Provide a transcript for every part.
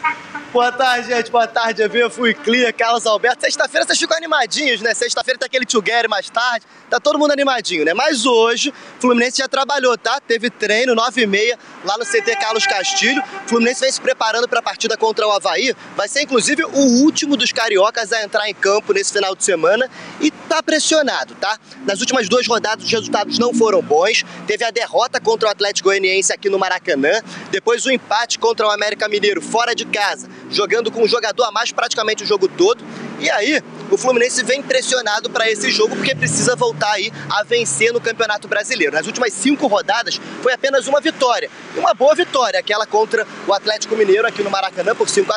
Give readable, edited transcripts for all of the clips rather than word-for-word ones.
Boa tarde, gente. Boa tarde, EV, Fui Clear, Carlos Alberto. Sexta-feira vocês ficam animadinhos, né? Sexta-feira tem aquele together mais tarde. Tá todo mundo animadinho, né? Mas hoje, o Fluminense já trabalhou, tá? Teve treino, 9h30, lá no CT Carlos Castilho. O Fluminense vem se preparando para a partida contra o Avaí. Vai ser, inclusive, o último dos cariocas a entrar em campo nesse final de semana. E tá pressionado, tá? Nas últimas 2 rodadas, os resultados não foram bons. Teve a derrota contra o Atlético Goianiense aqui no Maracanã. Depois o empate contra o América Mineiro, fora de casa, jogando com um jogador a mais praticamente o jogo todo. E aí, o Fluminense vem pressionado para esse jogo porque precisa voltar aí a vencer no Campeonato Brasileiro. Nas últimas 5 rodadas, foi apenas uma vitória. E uma boa vitória, aquela contra o Atlético Mineiro aqui no Maracanã por 5-4,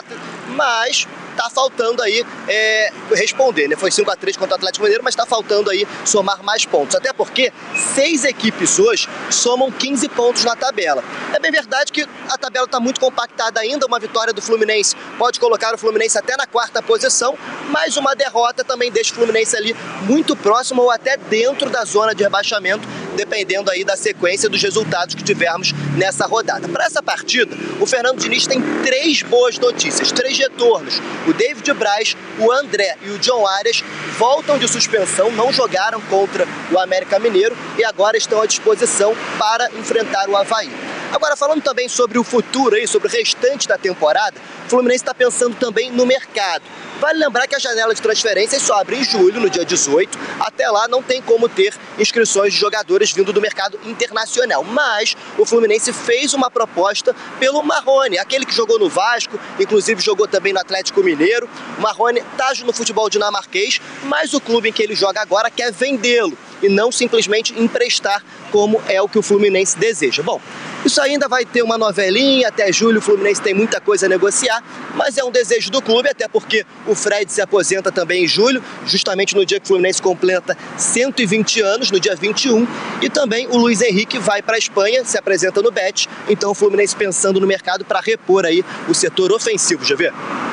mas tá faltando aí responder, né? Foi 5-3 contra o Atlético Mineiro, mas tá faltando aí somar mais pontos. Até porque 6 equipes hoje somam 15 pontos na tabela. É bem verdade que a tabela tá muito compactada ainda. Uma vitória do Fluminense pode colocar o Fluminense até na 4ª posição, mas uma derrota também deixa o Fluminense ali muito próximo ou até dentro da zona de rebaixamento, dependendo aí da sequência dos resultados que tivermos nessa rodada. Para essa partida, o Fernando Diniz tem 3 boas notícias, 3 retornos. O David Braz, o André e o John Arias voltam de suspensão, não jogaram contra o América Mineiro e agora estão à disposição para enfrentar o Avaí. Agora, falando também sobre o futuro, aí, sobre o restante da temporada, o Fluminense está pensando também no mercado. Vale lembrar que a janela de transferências só abre em julho, no dia 18. Até lá não tem como ter inscrições de jogadores vindo do mercado internacional. Mas o Fluminense fez uma proposta pelo Marrone, aquele que jogou no Vasco, inclusive jogou também no Atlético Mineiro. O Marrone está no futebol dinamarquês, mas o clube em que ele joga agora quer vendê-lo e não simplesmente emprestar, como é o que o Fluminense deseja. Bom, isso ainda vai ter uma novelinha, até julho o Fluminense tem muita coisa a negociar, mas é um desejo do clube, até porque o Fred se aposenta também em julho, justamente no dia que o Fluminense completa 120 anos, no dia 21, e também o Luiz Henrique vai para a Espanha, se apresenta no Betis, então o Fluminense pensando no mercado para repor aí o setor ofensivo, já vê?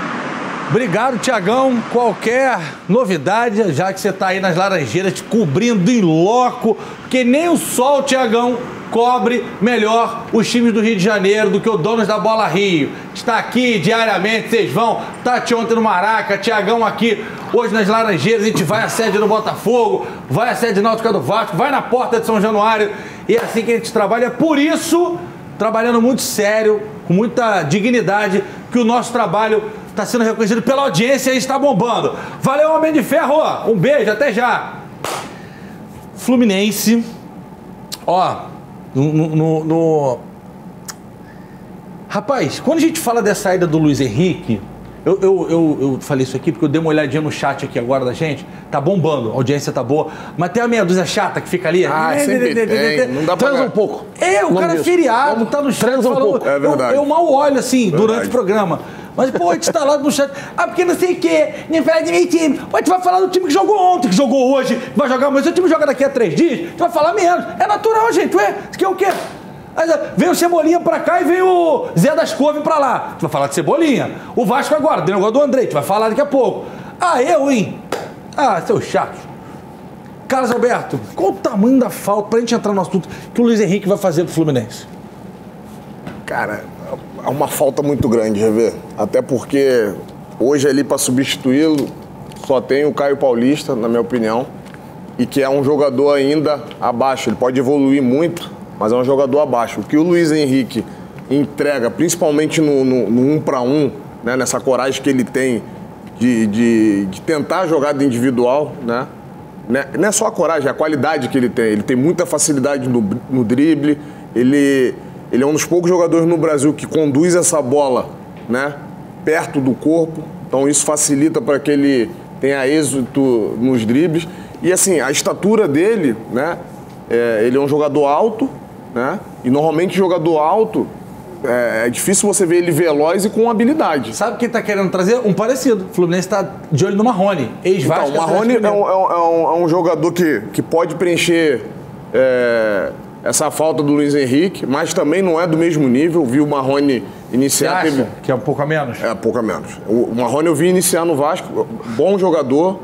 Obrigado, Tiagão. Qualquer novidade, já que você está aí nas Laranjeiras, cobrindo em loco, porque nem o sol, Tiagão, cobre melhor os times do Rio de Janeiro do que o Donos da Bola Rio. Está aqui diariamente, vocês vão. Tati ontem no Maraca, Tiagão aqui hoje nas Laranjeiras. A gente vai à sede do Botafogo, vai à sede náutica do Vasco, vai na porta de São Januário. E é assim que a gente trabalha. É por isso, trabalhando muito sério, com muita dignidade, que o nosso trabalho está sendo reconhecido pela audiência e está bombando. Valeu, Homem de Ferro. Um beijo, até já. Fluminense, ó, Rapaz, quando a gente fala dessa saída do Luiz Henrique, eu falei isso aqui porque eu dei uma olhadinha no chat aqui agora da gente, tá bombando, a audiência tá boa, mas tem a meia dúzia chata que fica ali. Sempre tem, não dá pra... Transa um pouco. O cara é feriado, tá no chat. Transa um pouco, é verdade. Eu mal olho assim, durante o programa. Mas, pô, a gente tá lá no chat. Porque não sei o quê, nem fala de meio time. Pô, a gente vai falar do time que jogou ontem, que jogou hoje, vai jogar amanhã. Se o time joga daqui a 3 dias, a gente vai falar menos. É natural, gente, ué. Isso aqui é o quê? Vem o Cebolinha pra cá e vem o Zé das Couve pra lá. A gente vai falar de Cebolinha. O Vasco agora, tem o negócio do André, a gente vai falar daqui a pouco. Hein? Seu chato. Carlos Alberto, qual o tamanho da falta, pra gente entrar no assunto, que o Luiz Henrique vai fazer pro Fluminense? Cara, é uma falta muito grande, Revê. Até porque hoje ali para substituí-lo só tem o Caio Paulista, na minha opinião, e que é um jogador ainda abaixo. Ele pode evoluir muito, mas é um jogador abaixo. O que o Luiz Henrique entrega, principalmente no 1 para 1, né, nessa coragem que ele tem de tentar a jogada individual, né? Não é só a coragem, é a qualidade que ele tem. Ele tem muita facilidade no drible, ele é um dos poucos jogadores no Brasil que conduz essa bola, né, perto do corpo. Então isso facilita para que ele tenha êxito nos dribles. E assim, a estatura dele, né, ele é um jogador alto, né, e normalmente jogador alto é difícil você ver ele veloz e com habilidade. Sabe quem tá querendo trazer? Um parecido. O Fluminense tá de olho no Marrone, ex-Vasco. Então, o Marrone é um jogador que pode preencher essa falta do Luiz Henrique, mas também não é do mesmo nível. Vi o Marrone iniciar... Você acha que é um pouco a menos? É, pouco a menos. O Marrone eu vi iniciar no Vasco, bom jogador,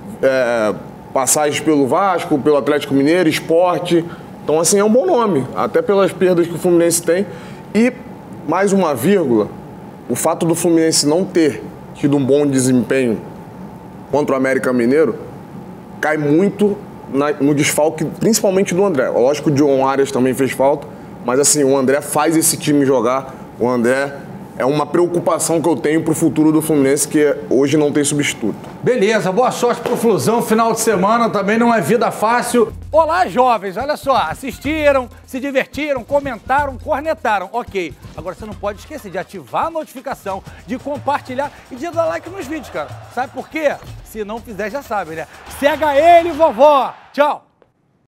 passagens pelo Vasco, pelo Atlético Mineiro, Sport. Então, assim, é um bom nome, até pelas perdas que o Fluminense tem. E, mais uma vírgula, o fato do Fluminense não ter tido um bom desempenho contra o América Mineiro cai muito no desfalque, principalmente do André. Lógico que o John Arias também fez falta, mas assim, o André faz esse time jogar. O André é uma preocupação que eu tenho pro futuro do Fluminense, que hoje não tem substituto. Beleza, boa sorte pro Flusão, final de semana também não é vida fácil. Olá, jovens, olha só, assistiram, se divertiram, comentaram, cornetaram, ok. Agora você não pode esquecer de ativar a notificação, de compartilhar e de dar like nos vídeos, cara. Sabe por quê? Se não fizer, já sabe, né? Cega ele, vovó! Tchau!